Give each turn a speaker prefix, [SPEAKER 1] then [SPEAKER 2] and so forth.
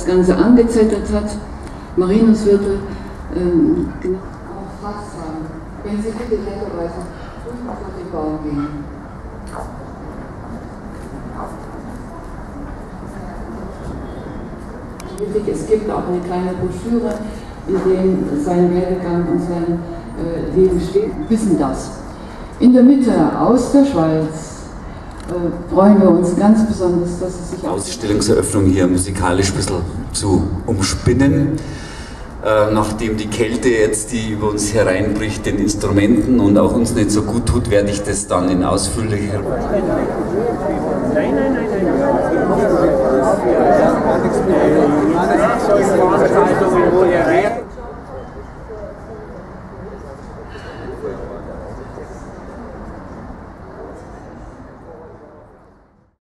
[SPEAKER 1] Ganze angezettelt hat. Marinusviertel, genau, auch Fass haben. Wenn Sie bitte netterweise drüben vor den Baum gehen. Es gibt auch eine kleine Broschüre, in der sein Werdegang und sein Leben steht. Wir wissen das. In der Mitte aus der Schweiz freuen wir uns ganz besonders, dass es sich
[SPEAKER 2] Ausstellungseröffnung hier musikalisch ein bisschen zu umspinnen. Nachdem die Kälte jetzt, die über uns hereinbricht, den Instrumenten und auch uns nicht so gut tut, werde ich das dann in ausführlicher... Nein.